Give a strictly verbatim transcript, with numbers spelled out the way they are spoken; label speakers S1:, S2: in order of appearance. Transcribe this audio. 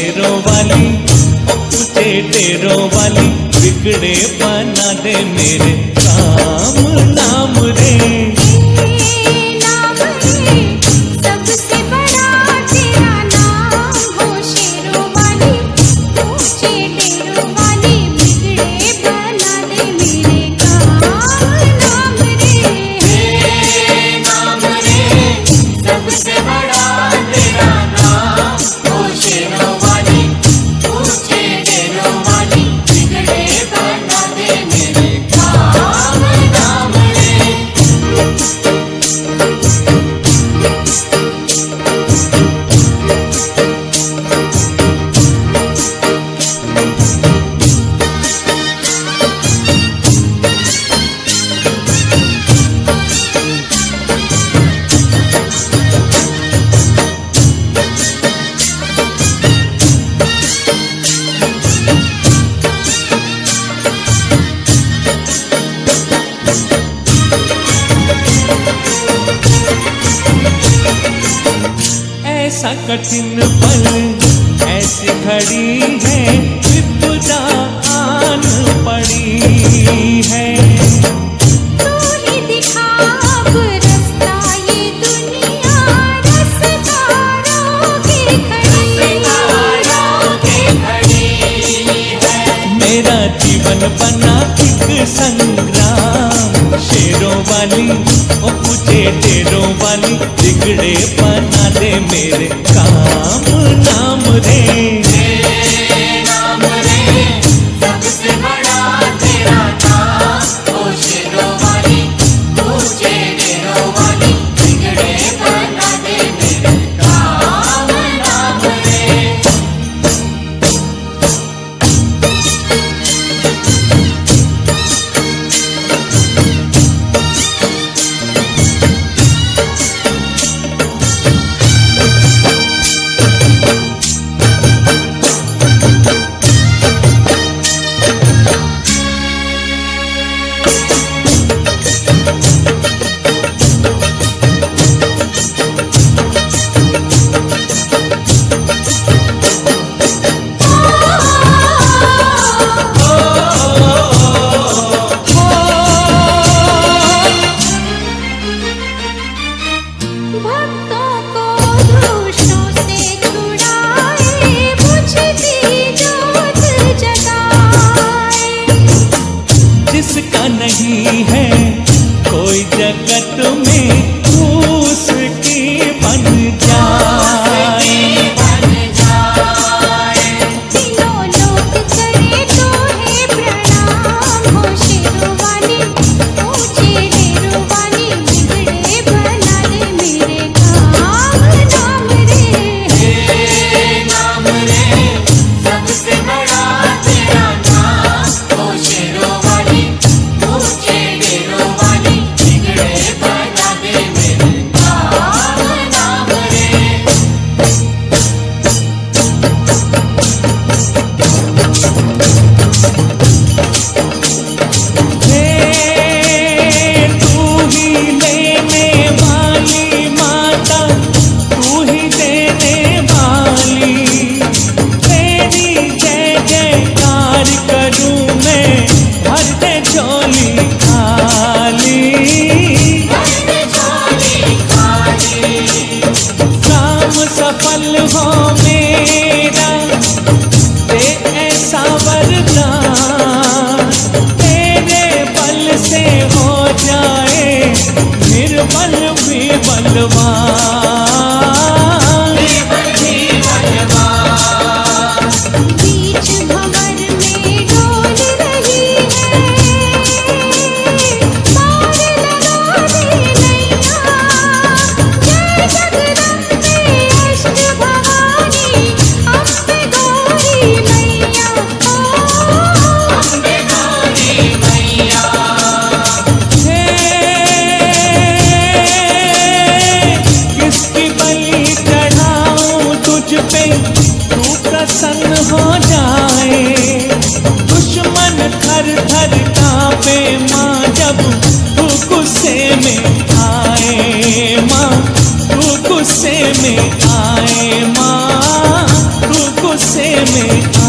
S1: शेरों वाली, पूछे डेरों वाली, बिगड़े बना दे मेरे काम नाम रे। ऐसा कठिन पल, ऐसी घड़ी है, विपदा आन पड़ी है।
S2: तू ही दिखा अब रास्ता, ये दुनिया रसदारों की खड़ी है।
S1: मेरा जीवन बना एक संग्राम, शेरों वाली, ओ पूछे डेरों वाली, बिगड़े बना दे मेरे काम नाम रे।
S2: नाम रे, सबसे बड़ा तेरा नाम, ओ शेरों वाली, पूछे डेरों वाली, बिगड़े बना दे मेरे काम नाम रे।
S1: जिसका नहीं है कोई जगत में, उसकी बन जाए।
S2: तीनों लोग करे तो है प्रणाम, हो शेरों वाली, पूछे डेरों वाली, बिगड़े बना दे मेरे काम नाम रे। नाम रे, सबसे बड़ा तेरा नाम, हो शेरों वाली, पूछे डेरों वाली, बिगड़े बना दे मेरे काम नाम रे।
S1: हे तू ही लेने वाली माता, तू ही देने वाली, तेरी जय जयकार करूं मैं, भर दे झोली खाली। काम सफल हो मेरा, दे ऐसा वरदान, तेरे बल से हो जाए निर्बल भी बलवान।
S2: बीच भंवर में डोल रही है, पार लगा दे नैया, जय जगदम्बे अष्ट भवानी, अम्बे गौरी मैया, ओ अम्बे गौरी मैया।
S1: किसकी बलि चढ़ाऊं तुझ पे, तू प्रसन्न हो जाए। दुश्मन थर थर कांपे माँ, जब तू गुस्से में आए माँ, तू गुस्से में आए माँ, तू गुस्से गुस्से में